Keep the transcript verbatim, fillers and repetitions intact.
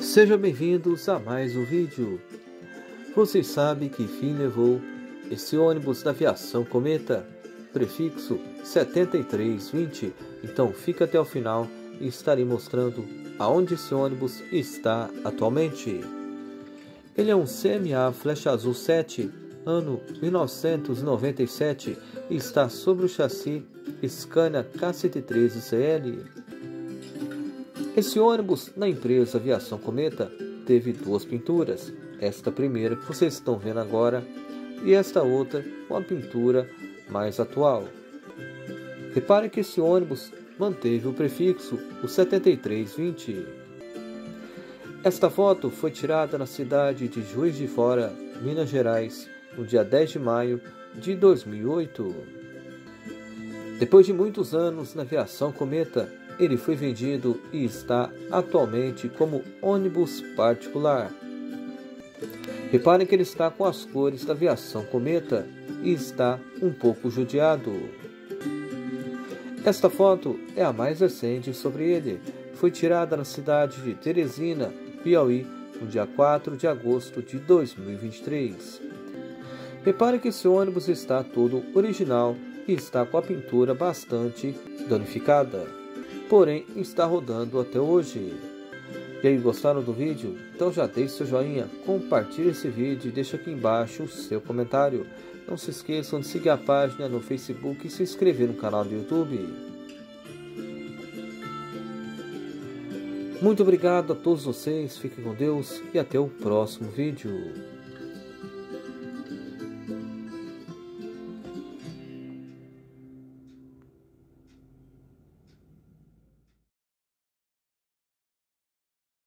Sejam bem-vindos a mais um vídeo. Você sabe que fim levou esse ônibus da aviação Cometa, prefixo setenta e três vinte? Então fica até o final e estarei mostrando aonde esse ônibus está atualmente. Ele é um C M A Flecha Azul sete, ano mil novecentos e noventa e sete, e está sobre o chassi Scania K cento e treze C L. Esse ônibus, na empresa Aviação Cometa, teve duas pinturas. Esta primeira que vocês estão vendo agora e esta outra com a pintura mais atual. Reparem que esse ônibus manteve o prefixo o setenta e três vinte. Esta foto foi tirada na cidade de Juiz de Fora, Minas Gerais, no dia dez de maio de dois mil e oito. Depois de muitos anos na Aviação Cometa, ele foi vendido e está atualmente como ônibus particular. Reparem que ele está com as cores da Aviação Cometa e está um pouco judiado. Esta foto é a mais recente sobre ele. Foi tirada na cidade de Teresina, Piauí, no dia quatro de agosto de dois mil e vinte e três. Reparem que esse ônibus está todo original e está com a pintura bastante danificada, porém está rodando até hoje. E aí, gostaram do vídeo? Então já deixe seu joinha, compartilhe esse vídeo e deixe aqui embaixo o seu comentário. Não se esqueçam de seguir a página no Facebook e se inscrever no canal do YouTube. Muito obrigado a todos vocês, fiquem com Deus e até o próximo vídeo.